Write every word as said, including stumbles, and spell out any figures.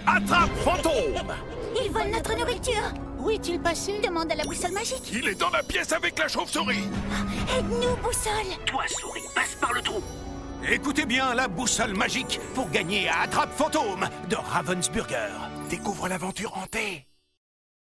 Attrape fantôme! Il vole notre nourriture. Où est-il passé? Demande à la boussole magique. Il est dans la pièce avec la chauve-souris! Aide-nous, boussole. Toi, souris, passe par le trou. Écoutez bien la boussole magique pour gagner à Attrape fantôme de Ravensburger. Découvre l'aventure hantée.